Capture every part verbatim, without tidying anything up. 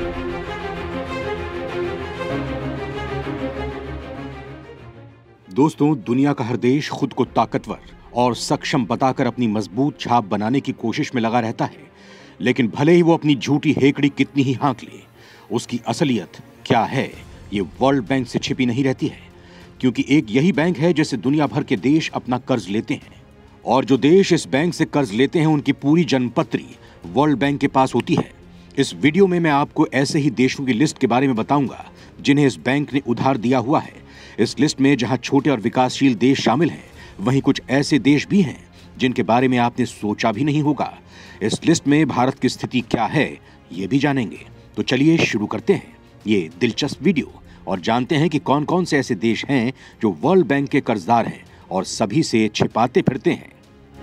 दोस्तों, दुनिया का हर देश खुद को ताकतवर और सक्षम बताकर अपनी मजबूत छाप बनाने की कोशिश में लगा रहता है, लेकिन भले ही वो अपनी झूठी हेकड़ी कितनी ही हाँक ले, उसकी असलियत क्या है ये वर्ल्ड बैंक से छिपी नहीं रहती है, क्योंकि एक यही बैंक है जिससे दुनिया भर के देश अपना कर्ज लेते हैं, और जो देश इस बैंक से कर्ज लेते हैं उनकी पूरी जन्मपत्री वर्ल्ड बैंक के पास होती है। इस वीडियो में मैं आपको ऐसे ही देशों की लिस्ट के बारे में बताऊंगा जिन्हें इस बैंक ने उधार दिया हुआ है। इस लिस्ट में जहां छोटे और विकासशील देश शामिल हैं, वहीं कुछ ऐसे देश भी हैं जिनके बारे में आपने सोचा भी नहीं होगा। इस लिस्ट में भारत की स्थिति क्या है ये भी जानेंगे। तो चलिए शुरू करते हैं ये दिलचस्प वीडियो और जानते हैं कि कौन कौन से ऐसे देश हैं जो वर्ल्ड बैंक के कर्जदार हैं और सभी से छिपाते फिरते हैं।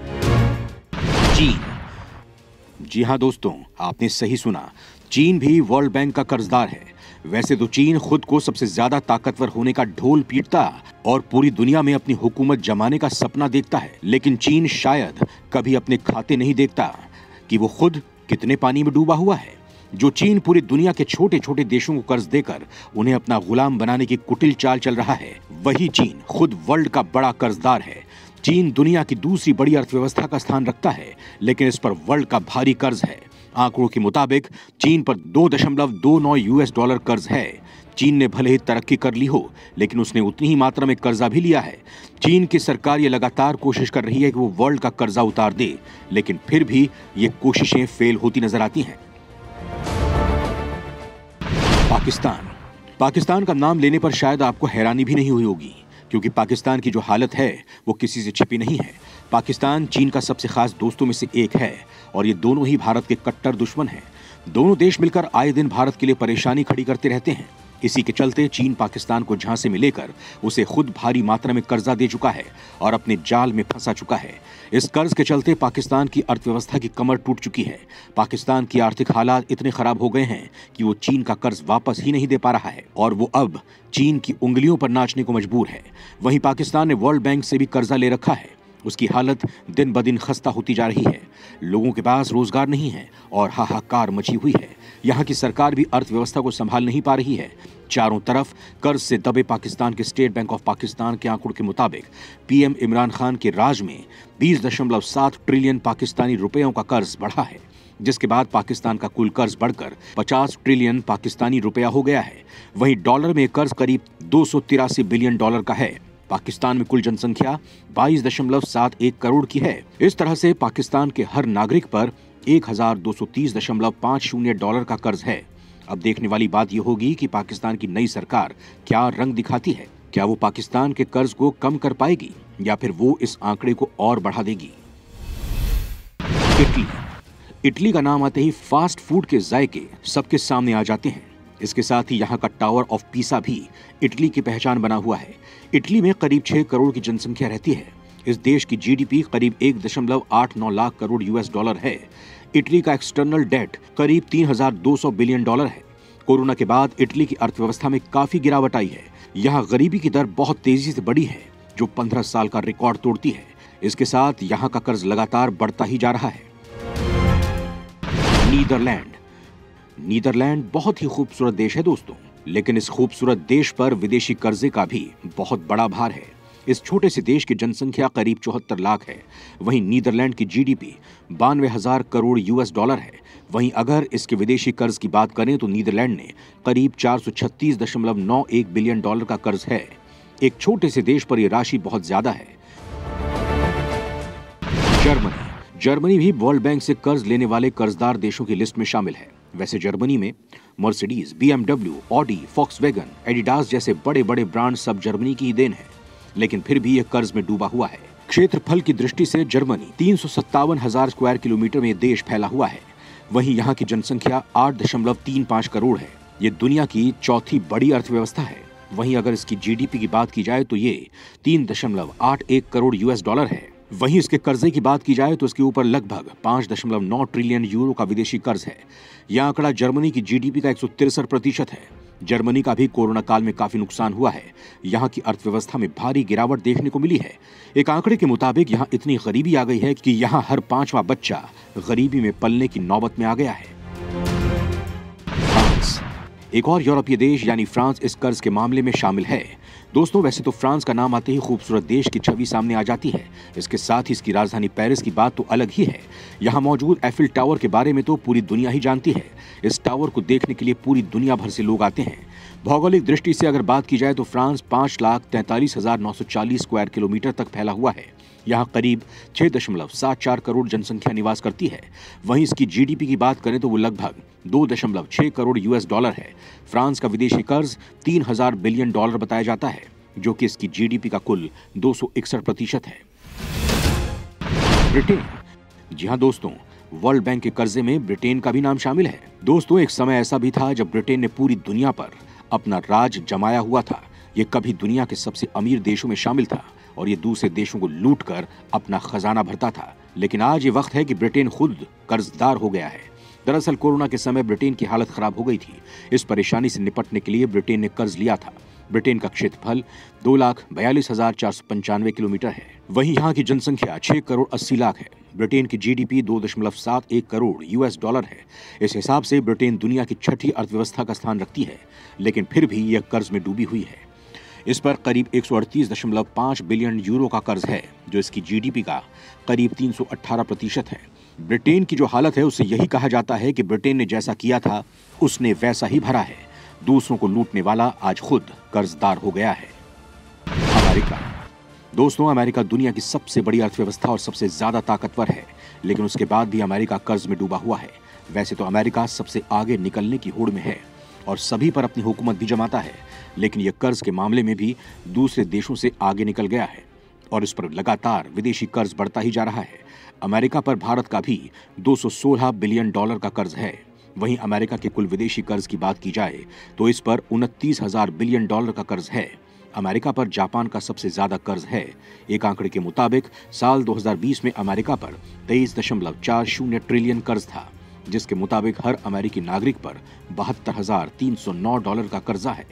चीन। जी हां दोस्तों, आपने सही सुना, चीन भी वर्ल्ड बैंक का कर्जदार है। वैसे तो चीन खुद को सबसे ज्यादा ताकतवर होने का ढोल पीटता और पूरी दुनिया में अपनी हुकूमत जमाने का सपना देखता है, लेकिन चीन शायद कभी अपने खाते नहीं देखता कि वो खुद कितने पानी में डूबा हुआ है। जो चीन पूरी दुनिया के छोटे छोटे देशों को कर्ज देकर उन्हें अपना गुलाम बनाने की कुटिल चाल चल रहा है, वही चीन खुद वर्ल्ड का बड़ा कर्जदार है। चीन दुनिया की दूसरी बड़ी अर्थव्यवस्था का स्थान रखता है, लेकिन इस पर वर्ल्ड का भारी कर्ज है। आंकड़ों के मुताबिक चीन पर दो दशमलव दो नौ यूएस डॉलर कर्ज है। चीन ने भले ही तरक्की कर ली हो, लेकिन उसने उतनी ही मात्रा में कर्जा भी लिया है। चीन की सरकार ये लगातार कोशिश कर रही है कि वो वर्ल्ड का कर्जा उतार दे, लेकिन फिर भी ये कोशिशें फेल होती नजर आती हैं। पाकिस्तान। पाकिस्तान का नाम लेने पर शायद आपको हैरानी भी नहीं हुई होगी, क्योंकि पाकिस्तान की जो हालत है वो किसी से छिपी नहीं है। पाकिस्तान चीन का सबसे खास दोस्तों में से एक है और ये दोनों ही भारत के कट्टर दुश्मन हैं। दोनों देश मिलकर आए दिन भारत के लिए परेशानी खड़ी करते रहते हैं। इसी के चलते चीन पाकिस्तान को झांसे में लेकर उसे खुद भारी मात्रा में कर्जा दे चुका है और अपने जाल में फंसा चुका है। इस कर्ज के चलते पाकिस्तान की अर्थव्यवस्था की कमर टूट चुकी है। पाकिस्तान की आर्थिक हालात इतने खराब हो गए हैं कि वो चीन का कर्ज वापस ही नहीं दे पा रहा है और वो अब चीन की उंगलियों पर नाचने को मजबूर है। वहीं पाकिस्तान ने वर्ल्ड बैंक से भी कर्जा ले रखा है। उसकी हालत दिन ब दिन खस्ता होती जा रही है। लोगों के पास रोजगार नहीं है और हाहाकार मची हुई है। यहाँ की सरकार भी अर्थव्यवस्था को संभाल नहीं पा रही है। चारों तरफ कर्ज से दबे पाकिस्तान के स्टेट बैंक ऑफ पाकिस्तान के आंकड़ों के मुताबिक पीएम इमरान खान के राज में बीस दशमलव सात ट्रिलियन पाकिस्तानी रुपयों का कर्ज बढ़ा है, जिसके बाद पाकिस्तान का कुल कर्ज बढ़कर पचास ट्रिलियन पाकिस्तानी रुपया हो गया है। वहीं डॉलर में कर्ज करीब दो सौ तिरासी बिलियन डॉलर का है। पाकिस्तान में कुल जनसंख्या बाईस दशमलव सात एक करोड़ की है। इस तरह से पाकिस्तान के हर नागरिक पर एक हजार दो सौ तीस दशमलव पाँच शून्य डॉलर का कर्ज है। अब देखने वाली बात यह होगी कि पाकिस्तान की नई सरकार क्या रंग दिखाती है। क्या वो पाकिस्तान के कर्ज को कम कर पाएगी या फिर वो इस आंकड़े को और बढ़ा देगी। इटली। इटली का नाम आते ही फास्ट फूड के जायके सबके सामने आ जाते हैं। इसके साथ ही यहाँ का टावर ऑफ पीसा भी इटली की पहचान बना हुआ है। इटली में करीब छह करोड़ की जनसंख्या रहती है। इस देश की जीडीपी करीब एक दशमलव आठ नौ लाख करोड़ यूएस डॉलर है। इटली का एक्सटर्नल डेट करीब तीन हजार दो सौ बिलियन डॉलर है। कोरोना के बाद इटली की अर्थव्यवस्था में काफी गिरावट आई है। यहाँ गरीबी की दर बहुत तेजी से बढ़ी है, जो पंद्रह साल का रिकॉर्ड तोड़ती है। इसके साथ यहाँ का कर्ज लगातार बढ़ता ही जा रहा है। नीदरलैंड। नीदरलैंड बहुत ही खूबसूरत देश है दोस्तों, लेकिन इस खूबसूरत देश पर विदेशी कर्जे का भी बहुत बड़ा भार है। इस छोटे से देश की जनसंख्या करीब चौहत्तर लाख है। वहीं नीदरलैंड की जीडीपी बानवे हजार करोड़ यूएस डॉलर है। वहीं अगर इसके विदेशी कर्ज की बात करें तो नीदरलैंड ने करीब चार सौ छत्तीस दशमलव नौ एक बिलियन डॉलर का कर्ज है। एक छोटे से देश पर यह राशि बहुत ज्यादा है। जर्मनी। जर्मनी भी वर्ल्ड बैंक से कर्ज लेने वाले कर्जदार देशों की लिस्ट में शामिल है। वैसे जर्मनी में Mercedes, BMW, Audi, Volkswagen, Adidas जैसे बड़े बड़े ब्रांड सब जर्मनी की ही देन है, लेकिन फिर भी यह कर्ज में डूबा हुआ है। क्षेत्रफल की दृष्टि से जर्मनी तीन सौ सत्तावन हजार स्क्वायर किलोमीटर में देश फैला हुआ है। वहीं यहाँ की जनसंख्या आठ दशमलव तीन पाँच करोड़ है। ये दुनिया की चौथी बड़ी अर्थव्यवस्था है। वहीं अगर इसकी जीडीपी की बात की जाए तो ये तीन दशमलव आठ एक करोड़ यूएस डॉलर है। वहीं इसके कर्जे की बात की जाए तो इसके ऊपर लगभग पांच दशमलव नौ ट्रिलियन यूरो का विदेशी कर्ज है। यह आंकड़ा जर्मनी की जीडीपी का एक सौ तिरसठ प्रतिशत है। जर्मनी का भी कोरोना काल में काफी नुकसान हुआ है। यहाँ की अर्थव्यवस्था में भारी गिरावट देखने को मिली है। एक आंकड़े के मुताबिक यहाँ इतनी गरीबी आ गई है कि यहाँ हर पांचवा बच्चा गरीबी में पलने की नौबत में आ गया है। फ्रांस। एक और यूरोपीय देश यानी फ्रांस इस कर्ज के मामले में शामिल है। दोस्तों, वैसे तो फ्रांस का नाम आते ही खूबसूरत देश की छवि सामने आ जाती है। इसके साथ ही इसकी राजधानी पेरिस की बात तो अलग ही है। यहाँ मौजूद एफिल टावर के बारे में तो पूरी दुनिया ही जानती है। इस टावर को देखने के लिए पूरी दुनिया भर से लोग आते हैं। भौगोलिक दृष्टि से अगर बात की जाए तो फ्रांस पांच लाख तैंतालीस हजार नौ सौ चालीस स्क्वायर किलोमीटर तक फैला हुआ है। यहाँ करीब छह दशमलव सात चार करोड़ जनसंख्या निवास करती है। वहीं इसकी जीडीपी की बात करें तो वो लगभग दो दशमलव छह करोड़ यूएस डॉलर है। फ्रांस का विदेशी कर्ज तीन हजार बिलियन डॉलर बताया जाता है, जो कि इसकी जीडीपी का कुल दो सौ इकसठ प्रतिशत है। ब्रिटेन। जी हाँ दोस्तों, वर्ल्ड बैंक के कर्जे में ब्रिटेन का भी नाम शामिल है। दोस्तों, एक समय ऐसा भी था जब ब्रिटेन ने पूरी दुनिया पर अपना राज जमाया हुआ था। ये कभी दुनिया के सबसे अमीर देशों में शामिल था और ये दूसरे देशों को लूट कर अपना खजाना भरता था। लेकिन आज ये वक्त है कि ब्रिटेन खुद कर्जदार हो गया है। दरअसल कोरोना के समय ब्रिटेन की हालत खराब हो गई थी। इस परेशानी से निपटने के लिए ब्रिटेन ने कर्ज लिया था। ब्रिटेन का क्षेत्रफल दो लाख बयालीस हजार चार सौ पंचानवे किलोमीटर है। वहीं यहाँ की जनसंख्या छह करोड़ अस्सी लाख है। ब्रिटेन की जीडीपी दो दशमलव सात एक करोड़ यूएस डॉलर है। इस हिसाब से ब्रिटेन दुनिया की छठी अर्थव्यवस्था का स्थान रखती है, लेकिन फिर भी यह कर्ज में डूबी हुई है। इस पर करीब एक सौ अड़तीस दशमलव पाँच बिलियन यूरो का कर्ज है, जो इसकी जीडीपी का करीब तीन सौ अठारह प्रतिशत है। ब्रिटेन की जो हालत है उससे यही कहा जाता है कि ब्रिटेन ने जैसा किया था उसने वैसा ही भरा है। दूसरों को लूटने वाला आज खुद कर्जदार हो गया है। अमेरिका। दोस्तों, अमेरिका दुनिया की सबसे बड़ी अर्थव्यवस्था और सबसे ज्यादा ताकतवर है, लेकिन उसके बाद भी अमेरिका कर्ज में डूबा हुआ है। वैसे तो अमेरिका सबसे आगे निकलने की होड़ में है और सभी पर अपनी हुकूमत भी जमाता है, लेकिन यह कर्ज के मामले में भी दूसरे देशों से आगे निकल गया है और इस पर लगातार विदेशी कर्ज बढ़ता ही जा रहा है। अमेरिका पर भारत का भी दो सौ सोलह बिलियन डॉलर का कर्ज है। वहीं अमेरिका के कुल विदेशी कर्ज की बात की जाए तो इस पर उनतीस हजार बिलियन डॉलर का कर्ज है। अमेरिका पर जापान का सबसे ज्यादा कर्ज है। एक आंकड़े के मुताबिक साल दो हज़ार बीस में अमेरिका पर तेईस दशमलव चार शून्य ट्रिलियन कर्ज था, जिसके मुताबिक हर अमेरिकी नागरिक पर बहत्तर हजार तीन सौ नौ डॉलर का कर्जा है।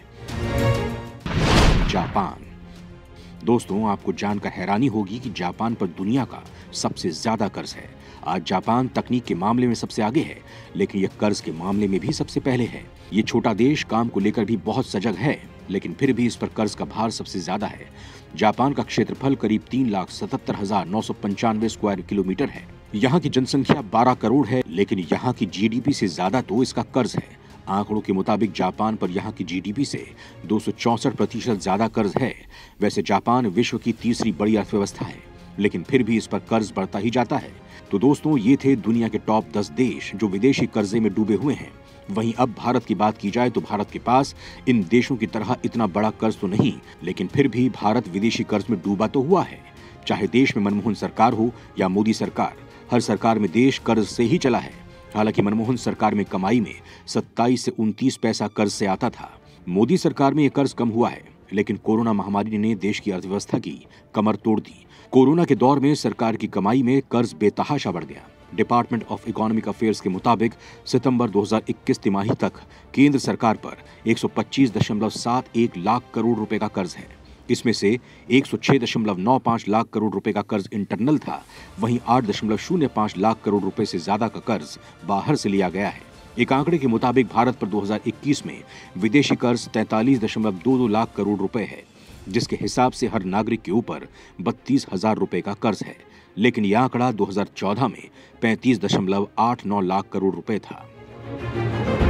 जापान। दोस्तों, आपको जानकर हैरानी होगी कि जापान पर दुनिया का सबसे ज्यादा कर्ज है। आज जापान तकनीक के मामले में सबसे आगे है, लेकिन यह कर्ज के मामले में भी सबसे पहले है। ये छोटा देश काम को लेकर भी बहुत सजग है, लेकिन फिर भी इस पर कर्ज का भार सबसे ज्यादा है। जापान का क्षेत्रफल करीब तीन लाख सतहत्तर हजार नौ सौ पंचानवे स्क्वायर किलोमीटर है। यहाँ की जनसंख्या बारह करोड़ है, लेकिन यहाँ की जीडीपी से ज्यादा तो इसका कर्ज है। आंकड़ों के मुताबिक जापान पर यहाँ की जीडीपी से दो सौ चौसठ प्रतिशत ज्यादा कर्ज है। वैसे जापान विश्व की तीसरी बड़ी अर्थव्यवस्था है, लेकिन फिर भी इस पर कर्ज बढ़ता ही जाता है। तो दोस्तों, ये थे दुनिया के टॉप दस देश जो विदेशी कर्जे में डूबे हुए हैं। वहीं अब भारत की बात की जाए तो भारत के पास इन देशों की तरह इतना बड़ा कर्ज तो नहीं, लेकिन फिर भी भारत विदेशी कर्ज में डूबा तो हुआ है। चाहे देश में मनमोहन सरकार हो या मोदी सरकार, हर सरकार में देश कर्ज से ही चला है। हालांकि मनमोहन सरकार में कमाई में सत्ताईस से उनतीस पैसा कर्ज से आता था। मोदी सरकार में यह कर्ज कम हुआ है, लेकिन कोरोना महामारी ने देश की अर्थव्यवस्था की कमर तोड़ दी। कोरोना के दौर में सरकार की कमाई में कर्ज बेतहाशा बढ़ गया। डिपार्टमेंट ऑफ इकोनॉमिक अफेयर्स के मुताबिक सितंबर दो हज़ार इक्कीस तिमाही तक केंद्र सरकार पर एक सौ पच्चीस दशमलव सात एक लाख करोड़ रुपए का कर्ज है। इसमें से एक सौ छह दशमलव नौ पाँच लाख करोड़ रुपए का कर्ज इंटरनल था। वहीं आठ दशमलव शून्य पाँच लाख करोड़ रुपए से ज्यादा का कर्ज बाहर से लिया गया है। एक आंकड़े के मुताबिक भारत पर दो हज़ार इक्कीस में विदेशी कर्ज तैंतालीस दशमलव दो दो लाख करोड़ रुपए है, जिसके हिसाब से हर नागरिक के ऊपर बत्तीस हजार रुपए का कर्ज है। लेकिन यह आंकड़ा दो हज़ार चौदह में पैंतीस दशमलव आठ नौ लाख करोड़ रुपए था।